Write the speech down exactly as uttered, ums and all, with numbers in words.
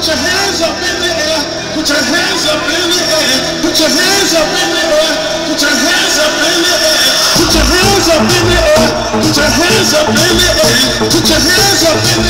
Put your hands up in the air. Put your hands up in the air. Put your hands up in the air. Put your hands up in the air. Put your hands up in the air. Put your hands up in the air. Put your hands up in the air.